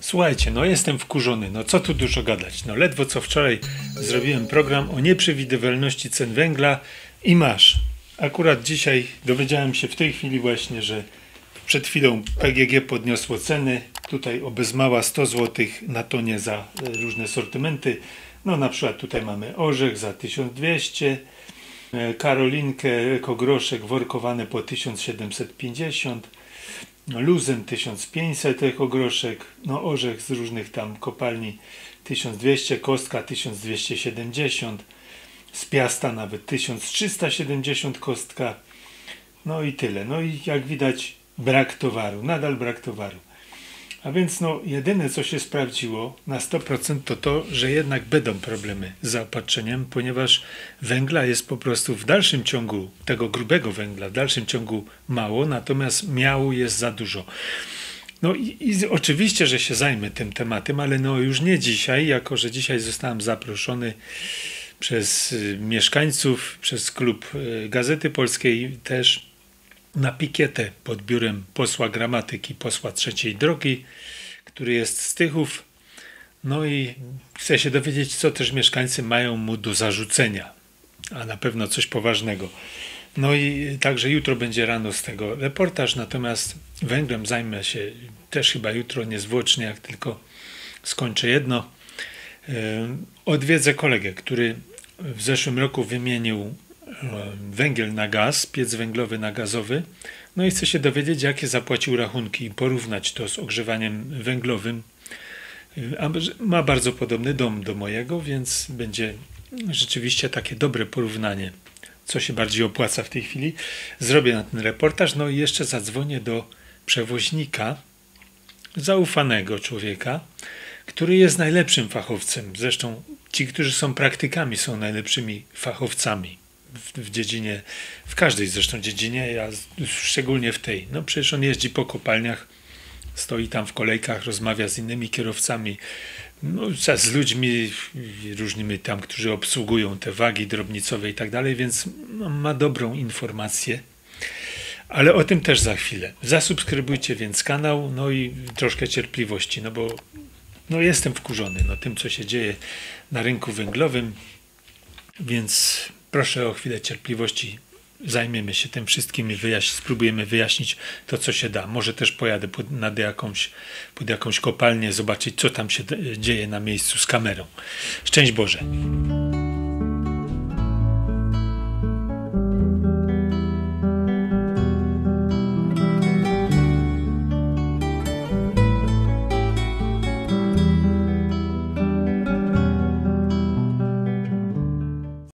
Słuchajcie, no jestem wkurzony, no co tu dużo gadać. No ledwo co wczoraj zrobiłem program o nieprzewidywalności cen węgla i masz. Akurat dzisiaj dowiedziałem się w tej chwili właśnie, że przed chwilą PGG podniosło ceny. Tutaj obezmała 100 zł na tonie za różne sortymenty. No na przykład tutaj mamy orzech za 1200, Karolinkę, ekogroszek workowany po 1750, luzem 1500 ekogroszek, no orzech z różnych tam kopalni 1200, kostka 1270, z Piasta nawet 1370 kostka, no i tyle. No i jak widać brak towaru, nadal brak towaru. A więc no jedyne co się sprawdziło na 100% to to, że jednak będą problemy z zaopatrzeniem, ponieważ węgla jest po prostu w dalszym ciągu, tego grubego węgla w dalszym ciągu mało, natomiast miału jest za dużo. No i oczywiście, że się zajmę tym tematem, ale no już nie dzisiaj, jako że dzisiaj zostałem zaproszony przez mieszkańców, przez klub Gazety Polskiej też na pikietę pod biurem posła gramatyki, posła Trzeciej Drogi, który jest z Tychów. No i chcę się dowiedzieć, co też mieszkańcy mają mu do zarzucenia, a na pewno coś poważnego. No i także jutro będzie rano z tego reportaż, natomiast węglem zajmę się też chyba jutro niezwłocznie, jak tylko skończę jedno. Odwiedzę kolegę, który w zeszłym roku wymienił węgiel na gaz, piec węglowy na gazowy. No i chcę się dowiedzieć, jakie zapłacił rachunki i porównać to z ogrzewaniem węglowym. Ma bardzo podobny dom do mojego, więc będzie rzeczywiście takie dobre porównanie, co się bardziej opłaca w tej chwili. Zrobię na ten reportaż, no i jeszcze zadzwonię do przewoźnika, zaufanego człowieka, który jest najlepszym fachowcem. Zresztą ci, którzy są praktykami, są najlepszymi fachowcami w dziedzinie, w każdej zresztą dziedzinie, ja szczególnie w tej. No przecież on jeździ po kopalniach, stoi tam w kolejkach, rozmawia z innymi kierowcami, no, z ludźmi różnymi tam, którzy obsługują te wagi drobnicowe i tak dalej, więc ma dobrą informację. Ale o tym też za chwilę. Zasubskrybujcie więc kanał, no i troszkę cierpliwości, no bo no jestem wkurzony tym, co się dzieje na rynku węglowym, więc proszę o chwilę cierpliwości. Zajmiemy się tym wszystkim i spróbujemy wyjaśnić to, co się da. Może też pojadę pod jakąś kopalnię, zobaczyć, co tam się dzieje na miejscu z kamerą. Szczęść Boże.